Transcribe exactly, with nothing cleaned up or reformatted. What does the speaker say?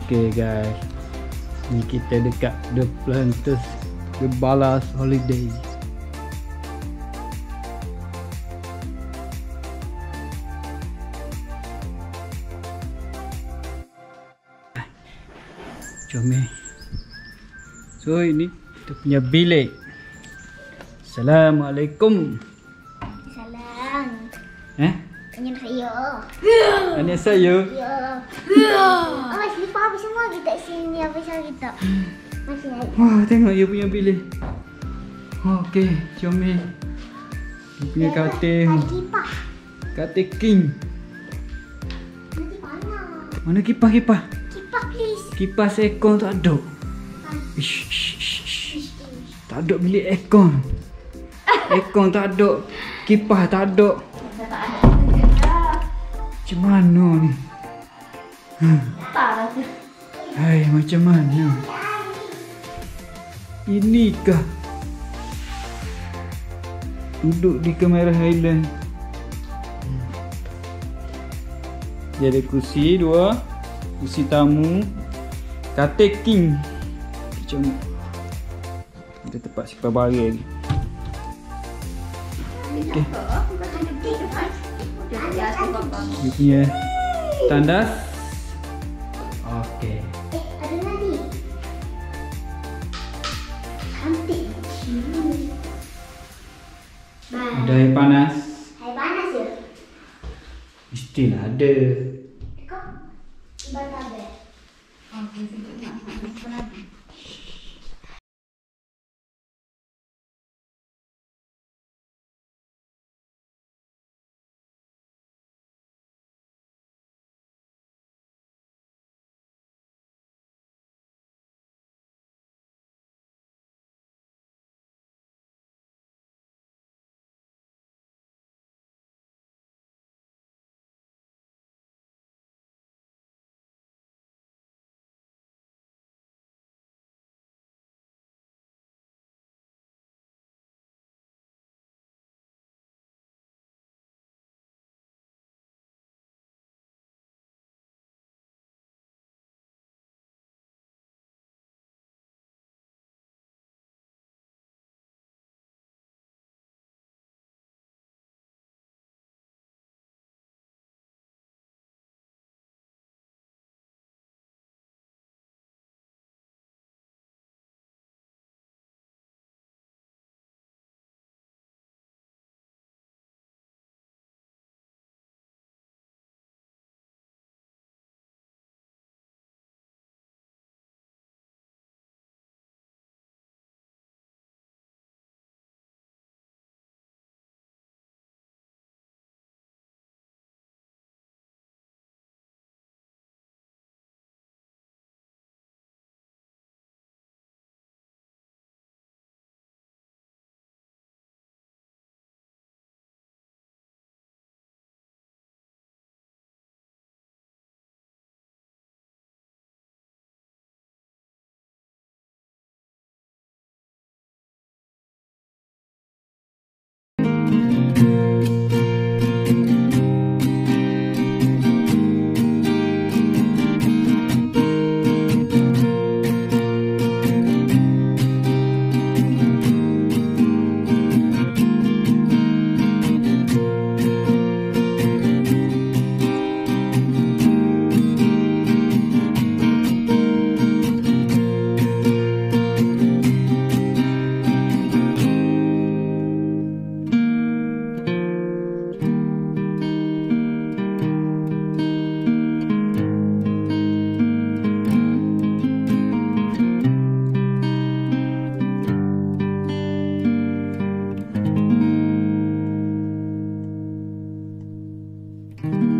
Okay guys, ni kita dekat The Planters, The Balas Holiday. Jom eh. So ini kita punya bilik. Assalamualaikum. Salam. Eh? Tanya saya. Tanya saya. Ya. Oh, selipar habis semua kita sini habis kita. Masih ada. Wah, tengok dia punya bilik. Okey, jom eh. Dia punya katil. Kipas. Katil king. Nanti panas. Mana kipas-kipas? Kipas please. Kipas aircon tak ada. Ish, ish, ish, ish. Tak ada bilik aircon. Aircon tak ada. Kipas tak ada. Macam mana ni? Hai, macam mana? Inikah duduk di Cameron Highland? Dia ada kursi dua, kursi tamu, katil king. Macam ada tempat simpan barang lagi. Okay. Dia punya tandas. Okey. Eh, ada lagi. Cantik. Ada air panas. Hai panas ya? Mestilah ada. Kau ibadah apa? Hmm.